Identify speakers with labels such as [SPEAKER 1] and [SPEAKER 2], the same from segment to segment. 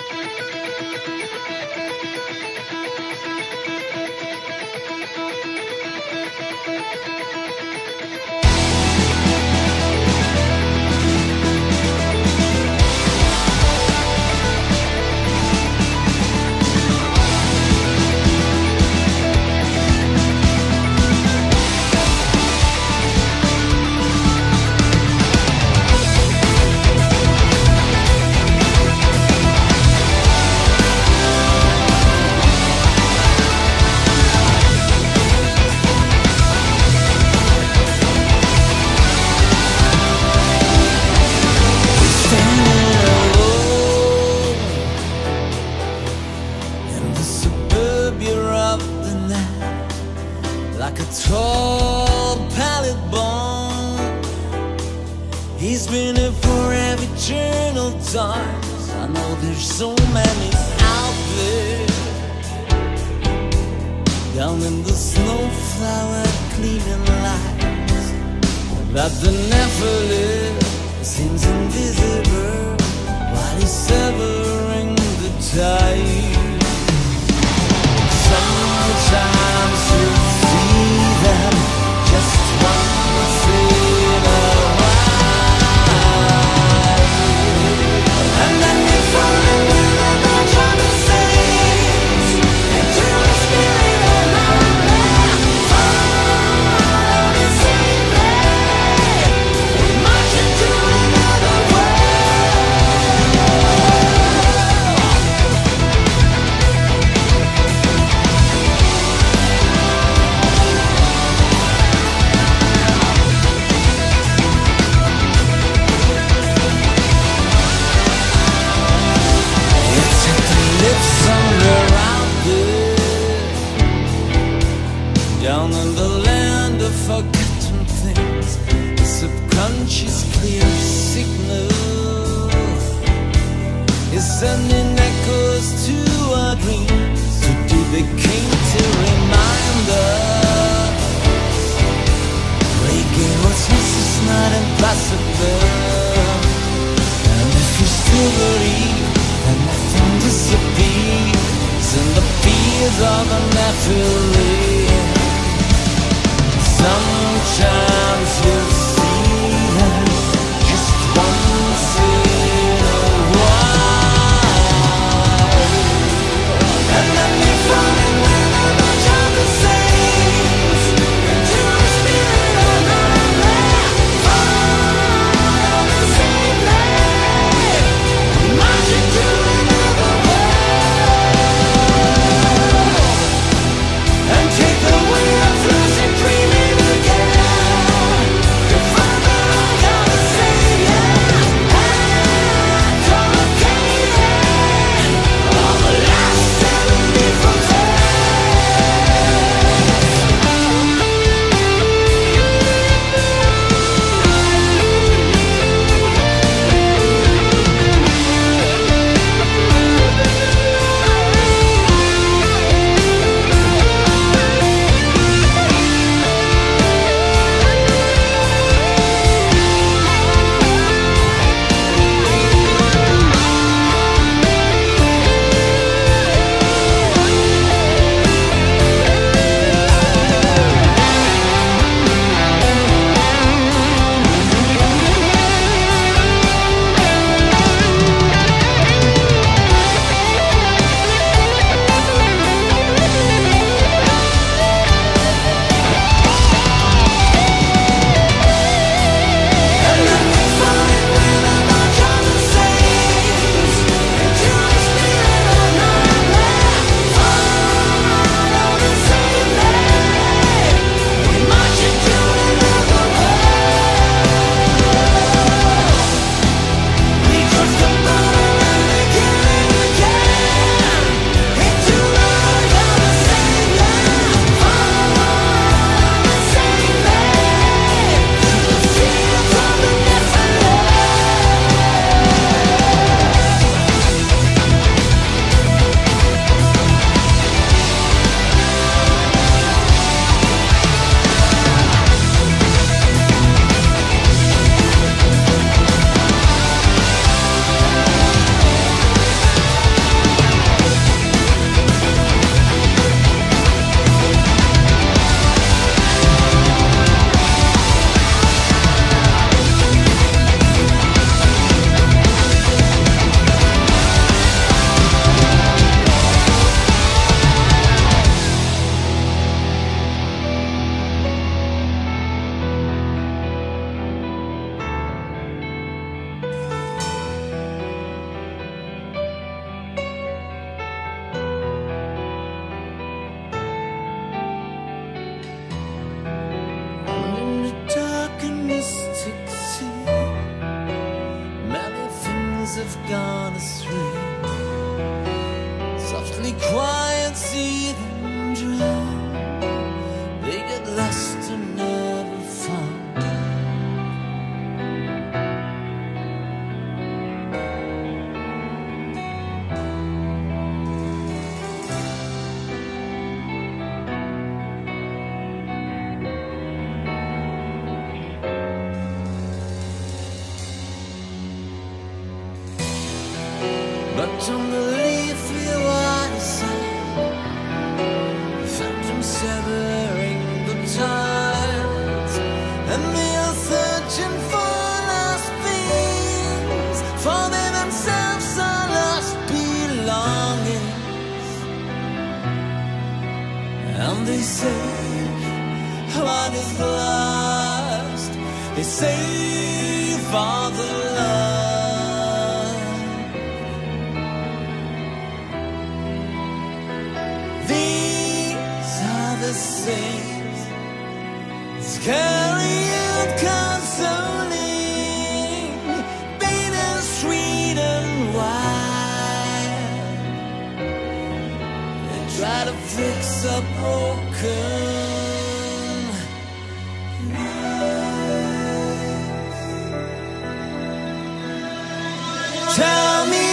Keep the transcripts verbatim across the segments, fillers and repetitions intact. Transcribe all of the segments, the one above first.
[SPEAKER 1] Like a tall pallid bone, he's been here for eternal times. I know there's so many out there, down in the snowflower cleaning lights, that the Nephilim seems invisible while he's severing the tide. Sometimes you them just once in a while, and then you fall in with a bunch of the saints into the spirit of my life. Follow the same way, we march into another down in the land of forgotten things, the subconscious clear signal is sending echoes to our dreams. Today they came to remind us breaking what's lost is not impossible, and if you still believe that nothing disappears in the fears of the Nephilim, sometimes you see them just once in a while, and then they fall in with a bunch of the saints into the spirit of the land. Follow the same way, march into another world. eyes have gone astray. Softly quiet, see them drown. They get lost and never found. But on the leaf you are inside, phantom severing the tides, and they are searching for lost things, for they themselves are lost belongings. And they say, what is lost? They say, Father love. The saints carrying consoling, bitter, sweet and wild. They try to fix a broken life. Tell me.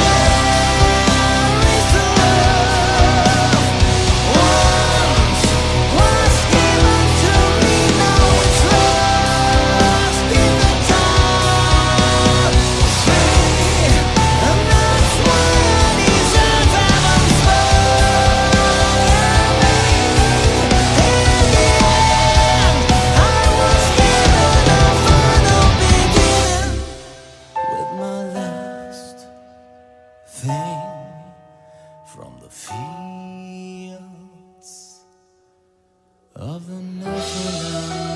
[SPEAKER 1] From the fields of the Neverland.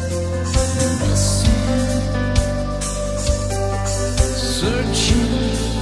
[SPEAKER 1] Searching